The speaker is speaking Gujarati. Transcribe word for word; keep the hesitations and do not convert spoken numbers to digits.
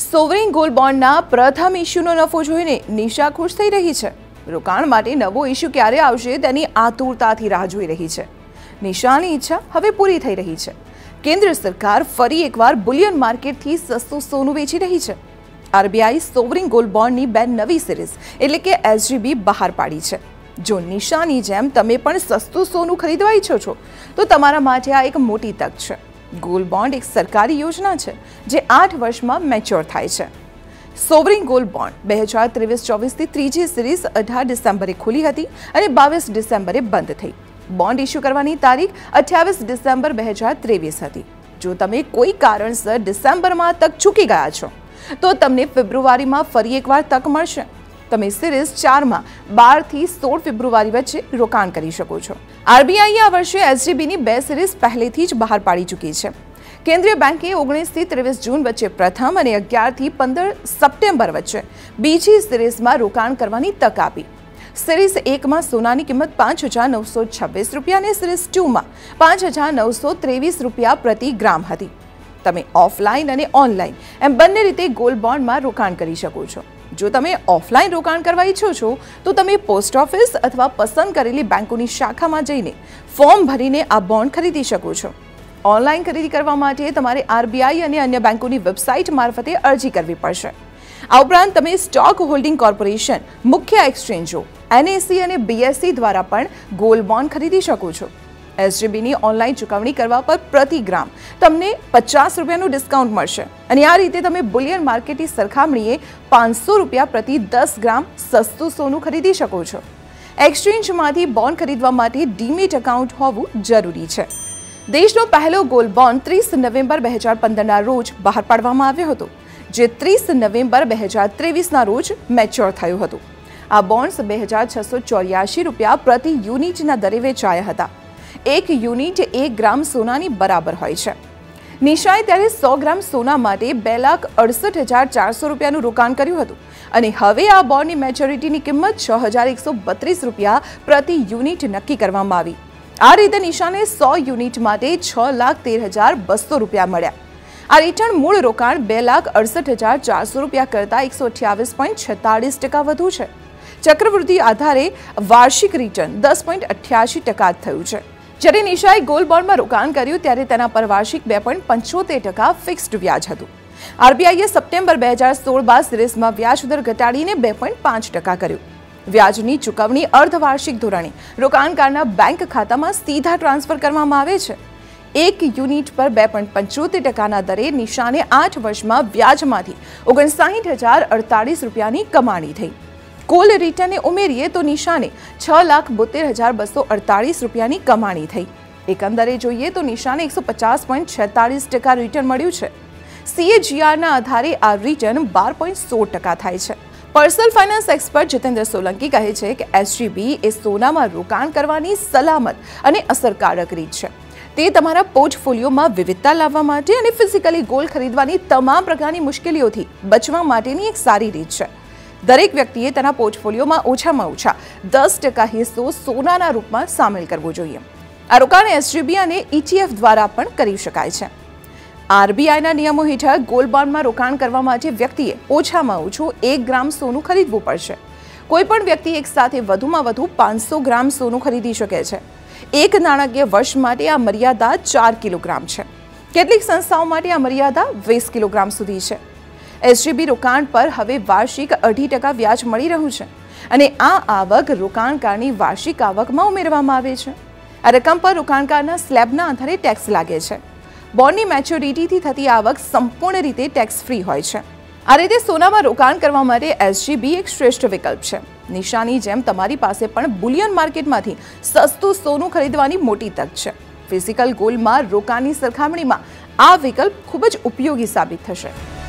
સોવરિન ગોલ્ડ બોન્ડના પ્રથમ ઇસ્યુનો નફો જોઈને નિશા ખુશ થઈ રહી છે। રોકાણ માટે નવો ઇસ્યુ ક્યારે આવશે તેની આતુરતાથી રાહ જોઈ રહી છે। નિશાની ઈચ્છા હવે પૂરી થઈ રહી છે। કેન્દ્ર સરકાર ફરી એકવાર બુલિયન માર્કેટથી સસ્તું સોનું વેચી રહી છે। આરબીઆઈ સોવરિન ગોલ્ડ બોન્ડની બે નવી સિરીઝ એટલે કે એસજીબી બહાર પાડી છે। જો નિશાની જેમ તમે પણ સસ્તું સોનું ખરીદવા ઈચ્છો છો તો તમારા માટે આ એક મોટી તક છે। ગોલ્ડ બોન્ડ એક સરકારી યોજના છે જે આઠ વર્ષમાં મેચ્યોર થાય છે। સોવરિન ગોલ્ડ બોન્ડ બે હજાર ત્રેવીસ ચોવીસથી ત્રીજી સિરીઝ અઢાર ડિસેમ્બરે ખુલી હતી અને બાવીસ ડિસેમ્બરે બંધ થઈ। બોન્ડ ઇસ્યુ કરવાની તારીખ અઠ્યાવીસ ડિસેમ્બર બે હજાર ત્રેવીસ હતી। જો તમે કોઈ કારણસર ડિસેમ્બરમાં તક ચૂકી ગયા છો તો તમને ફેબ્રુઆરીમાં ફરી એકવાર તક મળશે। તમે સિરીઝ ચારમાં બારથી સોળ ફેબ્રુઆરી વચ્ચે રોકાણ કરી શકો છો। આરબીઆઈએ આ વર્ષે એસજીબીની બે સિરીઝ પહેલેથી જ બહાર પાડી ચૂકી છે। કેન્દ્રીય બેંકે ઓગણીસથી ત્રેવીસ જૂન વચ્ચે પ્રથમ અને અગિયારથી પંદર સપ્ટેમ્બર વચ્ચે બીજી સિરીઝમાં રોકાણ કરવાની તક આપી। સિરીઝ એકમાં સોનાની કિંમત પાંચ હજાર નવસો છવ્વીસ રૂપિયા અને સિરીઝ ટુમાં પાંચ હજાર નવસો ત્રેવીસ રૂપિયા પ્રતિ ગ્રામ હતી। તમે ઓફલાઈન અને ઓનલાઈન એમ બંને રીતે ગોલ્ડ બોન્ડમાં રોકાણ કરી શકો છો। જો તમે ઓફલાઈન રોકાણ કરવા ઈચ્છો છો તો તમે પોસ્ટ ઓફિસ અથવા પસંદ કરેલી બેંકોની શાખામાં જઈને ફોર્મ ભરીને આ બોન્ડ ખરીદી શકો છો। ઓનલાઈન ખરીદી કરવા માટે તમારે આરબીઆઈ અને અન્ય બેંકોની વેબસાઇટ મારફતે અરજી કરવી પડશે। આ ઉપરાંત તમે સ્ટોક હોલ્ડિંગ કોર્પોરેશન, મુખ્ય એક્સચેન્જો, એનએસઈ અને બીએસઈ દ્વારા પણ ગોલ્ડ બોન્ડ ખરીદી શકો છો। એસજીબીની ઓનલાઈન ચૂકવણી કરવા પર પ્રતિ ગ્રામ તમને પચાસ રૂપિયાનું ડિસ્કાઉન્ટ મળશે અને આ રીતે તમે બુલિયન માર્કેટની સરખામણીએ પાંચસો રૂપિયા પ્રતિ દસ ગ્રામ સસ્તું સોનું ખરીદી શકો છો। એક્સચેન્જમાંથી બોન્ડ ખરીદવા માટે ડીમેટ એકાઉન્ટ હોવું જરૂરી છે। દેશનો પહેલો ગોલ્ડ બોન્ડ ત્રીસ નવેમ્બર બે હજાર પંદરના રોજ બહાર પાડવામાં આવ્યો હતો, જે ત્રીસ નવેમ્બર બે હજાર ત્રેવીસના રોજ મેચ્યોર થયું હતું। આ બોન્ડ્સ બે હજાર છસો ચોર્યાસી રૂપિયા પ્રતિ યુનિટના દરે વેચાયા હતા। એક યુનિટ એક ગ્રામ સોનાની બરાબર હોય છે। નિશાએ ત્યારે સો ગ્રામ સોના માટે બે લાખ અડસઠ હજાર ચારસો રૂપિયાનું રોકાણ કર્યું હતું અને હવે આ બોન્ડની મેચ્યોરિટીની કિંમત છ હજાર એકસો બત્રીસ રૂપિયા પ્રતિ યુનિટ નક્કી કરવામાં આવી। આ રીતે નિશાને સો યુનિટ માટે છ લાખ તેર હજાર બસો રૂપિયા મળ્યા। આ રિટર્ન મૂળ રોકાણ બે લાખ અડસઠ હજાર ચારસો રૂપિયા કરતાં એકસો અઠ્યાવીસ પોઈન્ટ છેતાળીસ ટકા વધુ છે। ચક્રવૃદ્ધિ આધારે વાર્ષિક રિટર્ન દસ પોઈન્ટ અઠ્યાસી ટકા થયું છે। જ્યારે નિશાએ ગોલ્ડ બોન્ડમાં રોકાણ કર્યું ત્યારે તેના પર વાર્ષિક બે પોઈન્ટ પંચોતેર ટકા ફિક્સ્ડ વ્યાજ હતું। આરબીઆઈએ સપ્ટેમ્બર બે હજાર સોળ બાદ સિરીઝમાં વ્યાજ દર ઘટાડીને બે પોઈન્ટ પાંચ ટકા કર્યું। વ્યાજની ચૂકવણી અર્ધવાર્ષિક ધોરણે રોકાણકારના બેંક ખાતામાં સીધા ટ્રાન્સફર કરવામાં આવે છે। એક યુનિટ પર બે પોઈન્ટ પંચોતેર ટકાના દરે નિશાને આઠ વર્ષમાં વ્યાજમાંથી ઓગણસાઠ હજાર અડતાલીસ રૂપિયાની કમાણી થઈ। કુલ રિટર્ને ઉમેરીએ તો નિશાને છ લાખ બોતેર હજાર બસો અડતાલીસ રૂપિયાની કમાણી થઈ। એકંદરે જોઈએ તો નિશાને એકસો પચાસ પોઈન્ટ છેતાળીસ ટકા રિટર્ન મળ્યું છે। સીએજીઆરના આધારે આ રિટર્ન બાર પોઈન્ટ સોળ ટકા થાય છે। Personal finance expert Jitendra Solanki કહે છે કે એસજીબી એ સોનામાં રોકાણ કરવાની સલામત અને અસરકારક રીત છે। તે તમારા પોર્ટફોલિયોમાં વિવિધતા લાવવા માટે અને ફિઝિકલી ગોલ્ડ ખરીદવાની તમામ પ્રકારની મુશ્કેલીઓથી બચવા માટેની એક સારી રીત છે। દરેક વ્યક્તિએ તેના પોર્ટફોલિયોમાં ઓછામાં ઓછા દસ ટકા હિસ્સો સોનાના રૂપમાં સામેલ કરવો જોઈએ। આ રોકાણ એસજીબી અને ઈટીએફ દ્વારા પણ કરી શકાય છે। આરબીઆઈના નિયમો હેઠળ ગોલ્ડ બોન્ડમાં રોકાણ કરવા માટે વ્યક્તિએ ઓછામાં ઓછું એક ગ્રામ સોનું ખરીદવું પડશે। કોઈપણ વ્યક્તિ એક સાથે વધુમાં વધુ પાંચસો ગ્રામ સોનું ખરીદી શકે છે। એક નાણાકીય વર્ષ માટે આ મર્યાદા ચાર કિલોગ્રામ છે। કેટલીક સંસ્થાઓ માટે આ મર્યાદા વીસ કિલોગ્રામ સુધી છે। એસજીબી રોકાણ પર હવે વાર્ષિક અઢી ટકા વ્યાજ મળી રહ્યું છે અને આ આવક રોકાણકારની વાર્ષિક આવકમાં ઉમેરવામાં આવે છે। આ રકમ પર રોકાણકારના સ્લેબના આધારે ટેક્સ લાગે છે। બોન્ડની મેચ્યોરિટીથી થતી આવક સંપૂર્ણ રીતે ટેક્સ ફ્રી હોય છે। આ રીતે સોનામાં રોકાણ કરવા માટે એસજીબી એક શ્રેષ્ઠ વિકલ્પ છે। નિશાની જેમ તમારી પાસે પણ બુલિયન માર્કેટમાંથી સસ્તું સોનું ખરીદવાની મોટી તક છે। ફિઝિકલ ગોલ્ડમાં રોકાણની સરખામણીમાં આ વિકલ્પ ખૂબ જ ઉપયોગી સાબિત થશે।